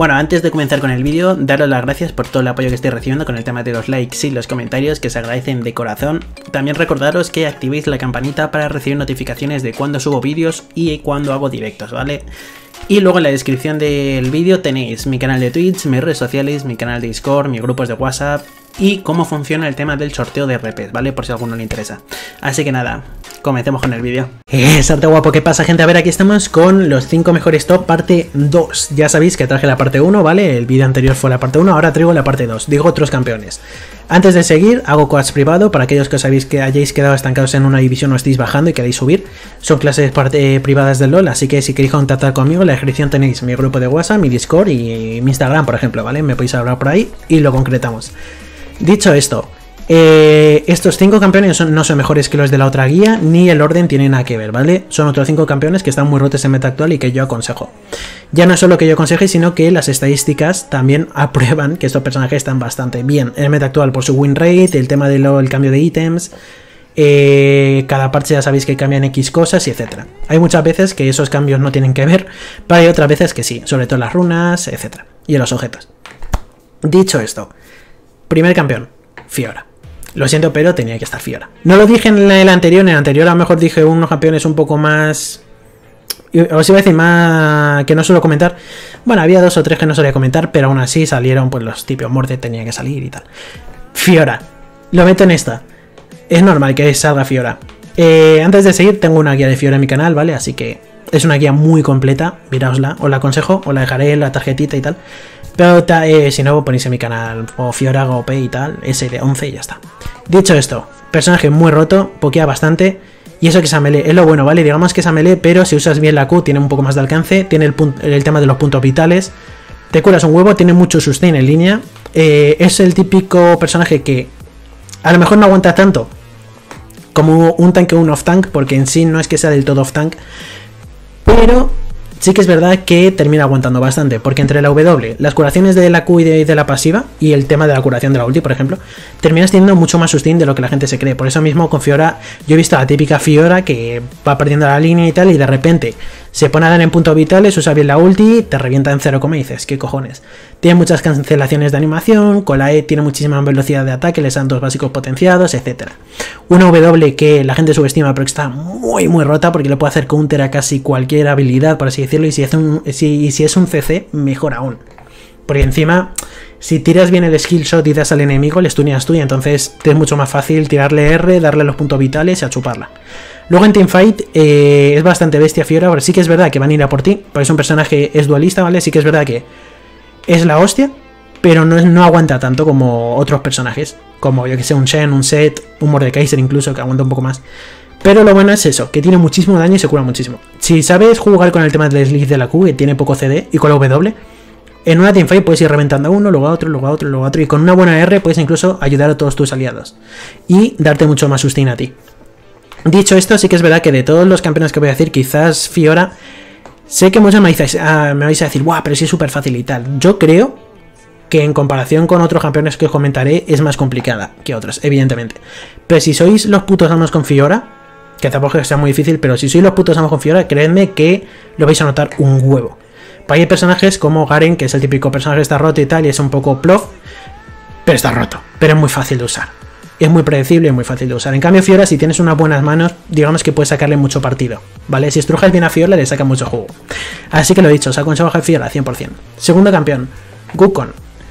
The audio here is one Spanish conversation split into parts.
Bueno, antes de comenzar con el vídeo, daros las gracias por todo el apoyo que estoy recibiendo con el tema de los likes y los comentarios, que se agradecen de corazón. También recordaros que activéis la campanita para recibir notificaciones de cuando subo vídeos y cuando hago directos, ¿vale? Y luego en la descripción del vídeo tenéis mi canal de Twitch, mis redes sociales, mi canal de Discord, mis grupos de WhatsApp y cómo funciona el tema del sorteo de RPs, ¿vale? Por si a alguno le interesa. Así que nada, comencemos con el vídeo. ¡Sarte guapo! ¿Qué pasa, gente? A ver, aquí estamos con los 5 mejores top parte 2. Ya sabéis que traje la parte 1, ¿vale? El vídeo anterior fue la parte 1, ahora traigo la parte 2. Digo otros campeones. Antes de seguir, hago coach privado para aquellos que os habéis que hayáis quedado estancados en una división o estéis bajando y queréis subir. Son clases privadas del LoL, así que si queréis contactar conmigo, en la descripción tenéis mi grupo de WhatsApp, mi Discord y mi Instagram, por ejemplo, ¿vale? Me podéis hablar por ahí y lo concretamos. Dicho esto, estos 5 campeones no son mejores que los de la otra guía, ni el orden tiene nada que ver, ¿vale? Son otros 5 campeones que están muy rotos en meta actual y que yo aconsejo. Ya no es solo que yo aconseje, sino que las estadísticas también aprueban que estos personajes están bastante bien en el meta actual por su win rate, el tema del cambio de ítems, cada parche ya sabéis que cambian X cosas y etcétera. Hay muchas veces que esos cambios no tienen que ver, pero hay otras veces que sí, sobre todo en las runas, etcétera, y en los objetos. Dicho esto, primer campeón, Fiora. Lo siento, pero tenía que estar Fiora. No lo dije en el anterior a lo mejor dije unos campeones un poco más... Os iba a decir más que no suelo comentar. Bueno, había 2 o 3 que no solía comentar, pero aún así salieron pues los típicos Mordred, tenía que salir y tal. Fiora. Lo meto en esta. Es normal que salga Fiora. Antes de seguir, tengo una guía de Fiora en mi canal, ¿vale? Así que es una guía muy completa. Miraosla, os la aconsejo, os la dejaré en la tarjetita y tal. Pero si no, ponéis en mi canal o Fiora GOP y tal, ese de 11 y ya está. Dicho esto, personaje muy roto, pokea bastante. Y eso que esa melee es lo bueno, ¿vale? Digamos que esa melee, pero si usas bien la Q tiene un poco más de alcance, tiene el tema de los puntos vitales, te curas un huevo, tiene mucho sustain en línea. Es el típico personaje que a lo mejor no aguanta tanto como un tanque o un off-tank, porque en sí no es que sea del todo off-tank, pero sí que es verdad que termina aguantando bastante, porque entre la W, las curaciones de la Q y de la pasiva, y el tema de la curación de la ulti, por ejemplo, terminas teniendo mucho más sustain de lo que la gente se cree. Por eso mismo con Fiora, yo he visto a la típica Fiora que va perdiendo la línea y tal, y de repente se pone a dar en puntos vitales, usa bien la ulti, te revienta en 0, y dices, ¿qué cojones? Tiene muchas cancelaciones de animación, con la E tiene muchísima velocidad de ataque, les dan 2 básicos potenciados, etc. Una W que la gente subestima, pero que está muy rota, porque le puede hacer counter a casi cualquier habilidad, por así decirlo, y si es un CC, mejor aún. Porque encima, si tiras bien el skill shot y das al enemigo, le stuneas tú, y entonces te es mucho más fácil tirarle R, darle los puntos vitales y a chuparla. Luego en teamfight es bastante bestia Fiora, pero sí que es verdad que van a ir a por ti, porque es un personaje, es dualista, ¿vale? Sí que es verdad que es la hostia, pero no aguanta tanto como otros personajes, como yo que sé, un Shen, un Set, un Mordekaiser incluso, que aguanta un poco más. Pero lo bueno es eso, que tiene muchísimo daño y se cura muchísimo. Si sabes jugar con el tema del slice de la Q, que tiene poco CD, y con la W, en una teamfight puedes ir reventando a uno, luego a otro, luego a otro, luego a otro, y con una buena R puedes incluso ayudar a todos tus aliados y darte mucho más sustain a ti. Dicho esto, sí que es verdad que de todos los campeones que voy a decir, quizás Fiora, sé que muchos me vais a decir, guau, pero sí es súper fácil y tal. Yo creo que en comparación con otros campeones que os comentaré es más complicada que otros, evidentemente. Pero si sois los putos amos con Fiora, que tampoco es que sea muy difícil, pero si sois los putos amos con Fiora, creedme que lo vais a notar un huevo. Pues hay personajes como Garen, que es el típico personaje que está roto y tal, y es un poco plof, pero está roto, pero es muy fácil de usar. Es muy predecible y muy fácil de usar. En cambio Fiora, si tienes unas buenas manos, digamos que puedes sacarle mucho partido, ¿vale? Si estrujas bien a Fiora, le saca mucho jugo. Así que lo he dicho, os aconsejo a Fiora 100%. Segundo campeón, Wukong.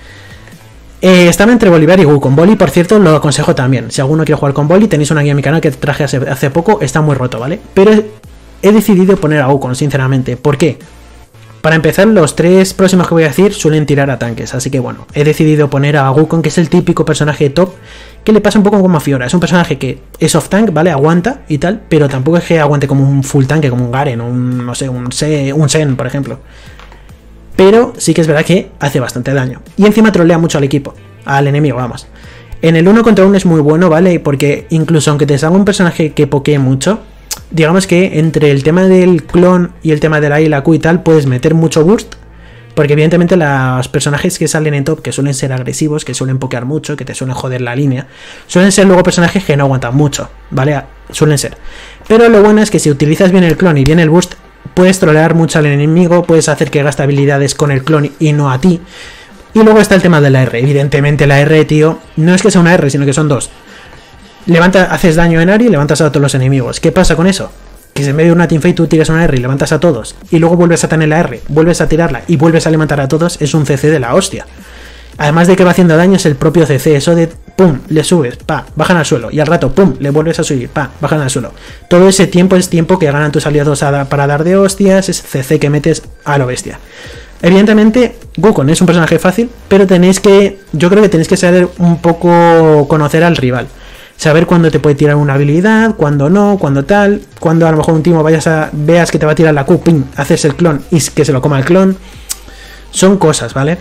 Estaba entre Bolívar y Wukong. Boli, por cierto, lo aconsejo también. Si alguno quiere jugar con Boli, tenéis una guía en mi canal que traje hace poco, está muy roto, ¿vale? Pero he decidido poner a Wukong, sinceramente. ¿Por qué? Para empezar, los 3 próximos que voy a decir suelen tirar a tanques, así que bueno, he decidido poner a Wukong, que es el típico personaje top, que le pasa un poco como a Fiora. Es un personaje que es off tank, ¿vale? Aguanta y tal, pero tampoco es que aguante como un full tanque, como un Garen, no sé, un Shen, por ejemplo. Pero sí que es verdad que hace bastante daño. Y encima trolea mucho al equipo, al enemigo, vamos. En el 1 contra 1 es muy bueno, ¿vale? Porque incluso aunque te salga un personaje que pokee mucho, digamos que entre el tema del clon y el tema de la I y la Q y tal, puedes meter mucho burst, porque evidentemente los personajes que salen en top, que suelen ser agresivos, que suelen pokear mucho, que te suelen joder la línea, suelen ser luego personajes que no aguantan mucho, ¿vale? Suelen ser. Pero lo bueno es que si utilizas bien el clon y bien el burst, puedes trolear mucho al enemigo, puedes hacer que gaste habilidades con el clon y no a ti. Y luego está el tema de la R. Evidentemente la R, tío, no es que sea una R, sino que son dos. Haces daño en área y levantas a todos los enemigos. ¿Qué pasa con eso? Que si en medio de una teamfight tú tiras una R y levantas a todos, y luego vuelves a tener la R, vuelves a tirarla y vuelves a levantar a todos, es un CC de la hostia. Además de que va haciendo daño, es el propio CC, eso de pum, le subes, pa, bajan al suelo, y al rato, pum, le vuelves a subir, pa, bajan al suelo. Todo ese tiempo es tiempo que ganan tus aliados para dar de hostias, es CC que metes a lo bestia. Evidentemente, Wukong es un personaje fácil, pero yo creo que tenéis que saber un poco conocer al rival. Saber cuándo te puede tirar una habilidad, cuándo no, cuándo tal, cuándo a lo mejor un timo veas que te va a tirar la Q, ping, haces el clon y que se lo coma el clon. Son cosas, ¿vale?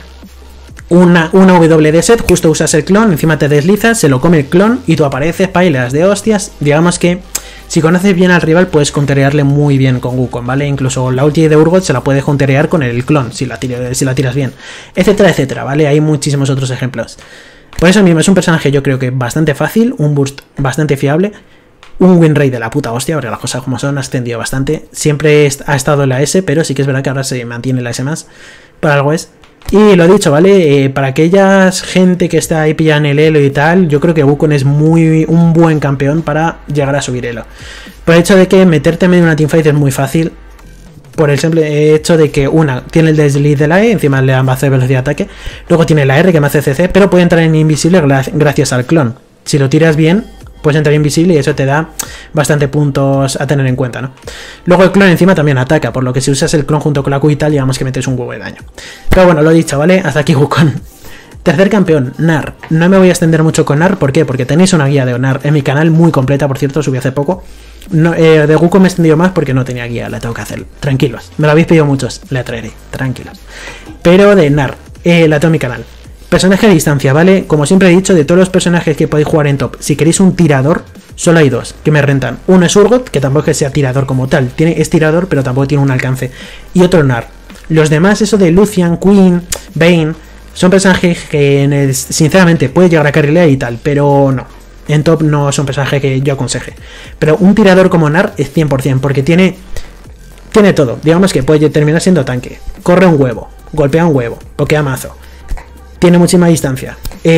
Una W de set, justo usas el clon, encima te deslizas, se lo come el clon y tú apareces, pa, y le das de hostias. Digamos que si conoces bien al rival puedes counterearle muy bien con Wukong, ¿vale? Incluso la ulti de Urgot se la puedes counterear con el clon si la tiras bien, etcétera, etcétera, ¿vale? Hay muchísimos otros ejemplos. Por eso mismo es un personaje yo creo que bastante fácil, un burst bastante fiable, un win rate de la puta hostia, porque las cosas como son, ha ascendido bastante. Siempre ha estado en la S, pero sí que es verdad que ahora se mantiene la S más, por algo es. Y lo dicho, ¿vale? Para aquella gente que está ahí pillando el elo y tal, yo creo que Wukong es un buen campeón para llegar a subir elo. Por el hecho de que meterte en medio de una teamfight es muy fácil, por el simple hecho de que tiene el desliz de la E, encima le va a hacer velocidad de ataque, luego tiene la R que me hace CC, pero puede entrar en invisible gracias al clon. Si lo tiras bien, puedes entrar invisible y eso te da bastante puntos a tener en cuenta, ¿no? Luego el clon encima también ataca, por lo que si usas el clon junto con la Q y tal, digamos que metes un huevo de daño. Pero bueno, lo he dicho, ¿vale? Hasta aquí Wukong. Tercer campeón, Gnar. No me voy a extender mucho con Gnar, ¿por qué? Porque tenéis una guía de Gnar en mi canal muy completa, por cierto, subí hace poco. No, de Wukong me he extendido más porque no tenía guía, la tengo que hacer. Tranquilos, me lo habéis pedido muchos, la traeré, tranquilos. Pero de Gnar, la tengo en mi canal. Personaje a distancia, ¿vale? Como siempre he dicho, de todos los personajes que podéis jugar en top, si queréis un tirador, solo hay dos que me rentan. Uno es Urgot, que tampoco es que sea tirador como tal, es tirador, pero tampoco tiene un alcance. Y otro Gnar. Los demás, eso de Lucian, Queen, Vayne, son personajes que sinceramente puede llegar a carrilear y tal, pero no. En top no son personajes que yo aconseje. Pero un tirador como Gnar es 100%, porque tiene todo. Digamos que puede terminar siendo tanque. Corre un huevo, golpea un huevo, pokea mazo. Tiene muchísima distancia.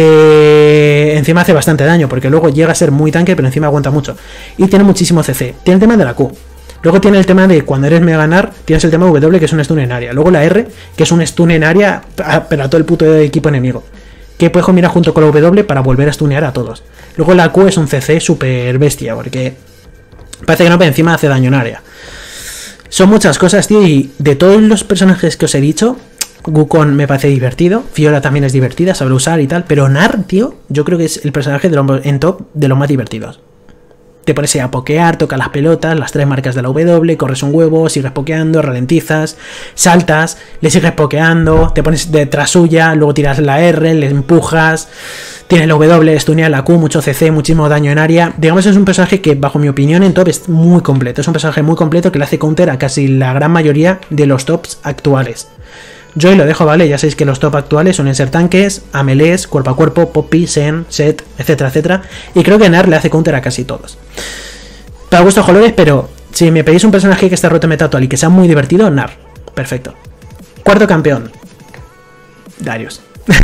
Encima hace bastante daño, porque luego llega a ser muy tanque, pero encima aguanta mucho. Y tiene muchísimo CC. Tiene el tema de la Q. Luego tiene el tema de cuando eres mega Gnar, tienes el tema W, que es un stun en área. Luego la R, que es un stun en área, pero a todo el puto equipo enemigo. Que puedes combinar junto con la W para volver a stunear a todos. Luego la Q es un CC super bestia, porque parece que no, pero encima hace daño en área. Son muchas cosas, tío, y de todos los personajes que os he dicho, Wukong me parece divertido, Fiora también es divertida, sabe usar y tal, pero Gnar, tío, yo creo que es el personaje en top de los más divertidos. Te pones a pokear, tocas las pelotas, las tres marcas de la W, corres un huevo, sigues pokeando, ralentizas, saltas, le sigues pokeando, te pones detrás suya, luego tiras la R, le empujas, tienes la W, stuneas la Q, mucho CC, muchísimo daño en área. Digamos, es un personaje que, bajo mi opinión, en top es muy completo. Es un personaje muy completo que le hace counter a casi la gran mayoría de los tops actuales. Yo y lo dejo, ¿vale? Ya sabéis que los top actuales suelen ser tanques, a melees, cuerpo a cuerpo, Poppy, Sen, Set, etcétera, etcétera. Y creo que Gnar le hace counter a casi todos. Para gustos colores, pero si me pedís un personaje que esté roto en meta actual y que sea muy divertido, Gnar. Perfecto. Cuarto campeón. Darius.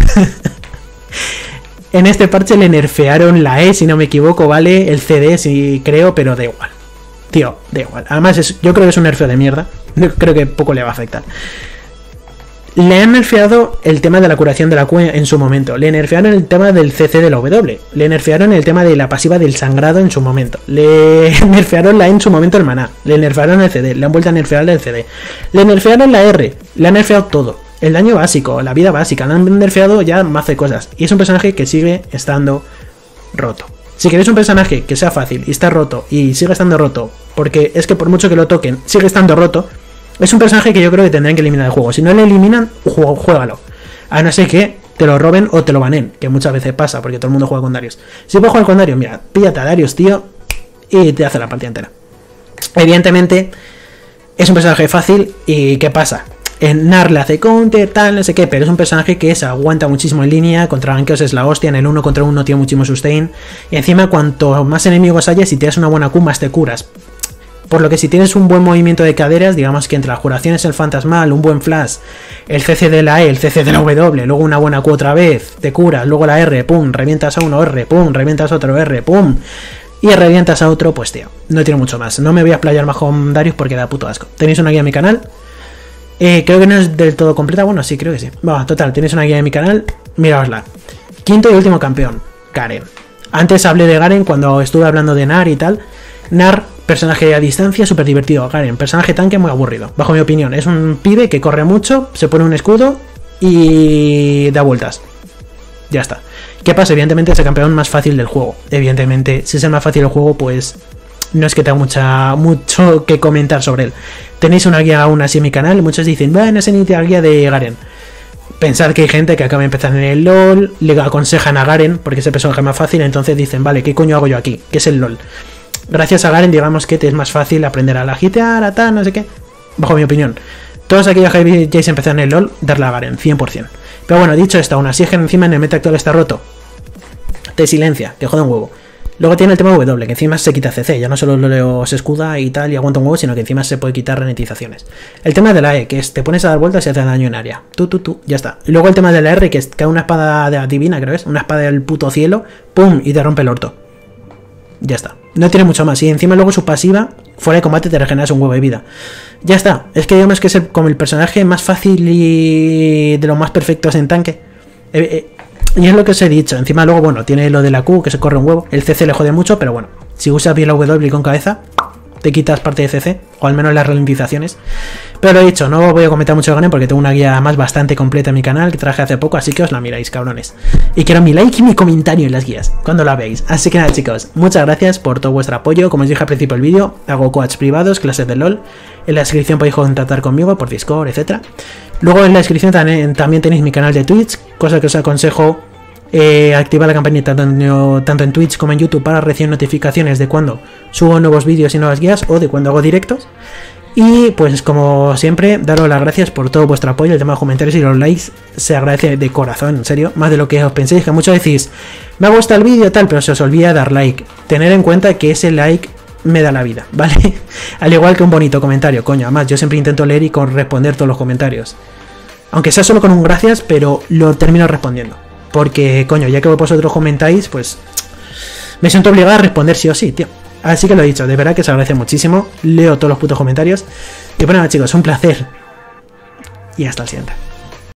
En este parche le nerfearon la E, si no me equivoco, ¿vale? El CD, sí creo, pero da igual. Tío, da igual. Además, yo creo que es un nerfeo de mierda. Creo que poco le va a afectar. Le han nerfeado el tema de la curación de la Q en su momento. Le nerfearon el tema del CC de la W. Le nerfearon el tema de la pasiva del sangrado en su momento. Le nerfearon la E en su momento el maná. Le nerfearon el CD. Le han vuelto a nerfear el CD. Le nerfearon la R. Le han nerfeado todo. El daño básico, la vida básica. Le han nerfeado ya mazo de cosas. Y es un personaje que sigue estando roto. Si queréis un personaje que sea fácil y está roto y sigue estando roto, porque es que por mucho que lo toquen, sigue estando roto, es un personaje que yo creo que tendrán que eliminar del juego. Si no le eliminan, juégalo. A no ser que te lo roben o te lo banen, que muchas veces pasa, porque todo el mundo juega con Darius. Si puedes jugar con Darius, mira, píllate a Darius, tío, y te hace la partida entera. Evidentemente, es un personaje fácil, y ¿qué pasa? En Gnar le hace counter, tal, no sé qué, pero es un personaje que se aguanta muchísimo en línea, contra gankeos es la hostia, en el 1 contra 1 tiene muchísimo sustain, y encima cuanto más enemigos haya, si te das una buena Q, más te curas. Por lo que si tienes un buen movimiento de caderas, digamos que entre las curaciones, el fantasmal, un buen flash, el CC de la E, el CC de la W, luego una buena Q otra vez, te curas, luego la R, pum, revientas a uno R, pum, revientas a otro R, pum, y revientas a otro, pues tío, no tiene mucho más. No me voy a explayar más con Darius porque da puto asco. Tenéis una guía en mi canal. Creo que no es del todo completa, bueno, sí, creo que sí. Bueno, total, tenéis una guía en mi canal, miraosla. Quinto y último campeón, Garen. Antes hablé de Garen cuando estuve hablando de Gnar y tal. Gnar, personaje a distancia, súper divertido. Garen, personaje tanque muy aburrido, bajo mi opinión. Es un pibe que corre mucho, se pone un escudo y da vueltas. Ya está. ¿Qué pasa? Evidentemente es el campeón más fácil del juego. Evidentemente, si es el más fácil del juego, pues no es que tenga mucho que comentar sobre él. Tenéis una guía aún así en mi canal y muchos dicen, bueno, esa es la guía de Garen. Pensad que hay gente que acaba de empezar en el LoL, le aconsejan a Garen porque es el personaje más fácil, entonces dicen, vale, ¿qué coño hago yo aquí? ¿Qué es el LoL? Gracias a Garen, digamos que te es más fácil aprender a la gitear, a tal, no sé qué. Bajo mi opinión. Todos aquellos que hayáis empezado en el LoL, darle a Garen, 100%. Pero bueno, dicho esto, aún así es que encima en el meta actual está roto. Te silencia, que joda un huevo. Luego tiene el tema W, que encima se quita CC, ya no solo se escuda y tal y aguanta un huevo, sino que encima se puede quitar ralentizaciones. El tema de la E, que es te pones a dar vueltas y hace daño en área. Ya está. Y luego el tema de la R, que es cae una espada divina, creo es, una espada del puto cielo, pum, y te rompe el orto. Ya está. No tiene mucho más. Y encima luego su pasiva, fuera de combate te regeneras un huevo de vida. Ya está. Es que digamos que es como el personaje más fácil y de los más perfectos en tanque. Y es lo que os he dicho. Encima luego, bueno, tiene lo de la Q, que se corre un huevo. El CC le jode mucho, pero bueno. Si usas bien la W con cabeza, te quitas parte de CC. O al menos las ralentizaciones. Pero lo he dicho, no voy a comentar mucho de Garen porque tengo una guía más bastante completa en mi canal que traje hace poco. Así que os la miráis, cabrones. Y quiero mi like y mi comentario en las guías cuando la veáis. Así que nada, chicos. Muchas gracias por todo vuestro apoyo. Como os dije al principio del vídeo, hago coaches privados, clases de LoL. En la descripción podéis contactar conmigo por Discord, etc. Luego en la descripción también tenéis mi canal de Twitch, cosa que os aconsejo activar la campanita tanto en Twitch como en YouTube para recibir notificaciones de cuando subo nuevos vídeos y nuevas guías o de cuando hago directos. Y pues como siempre, daros las gracias por todo vuestro apoyo, el tema de los comentarios y los likes se agradece de corazón, en serio, más de lo que os penséis, que muchos decís, me ha gustado el vídeo tal, pero se os olvida dar like. Tener en cuenta que ese like me da la vida, ¿vale? Al igual que un bonito comentario, coño, además yo siempre intento leer y responder todos los comentarios. Aunque sea solo con un gracias, pero lo termino respondiendo. Porque, coño, ya que vosotros comentáis, pues me siento obligado a responder sí o sí, tío. Así que lo he dicho, de verdad que se agradece muchísimo. Leo todos los putos comentarios. Y bueno, chicos, un placer. Y hasta el siguiente.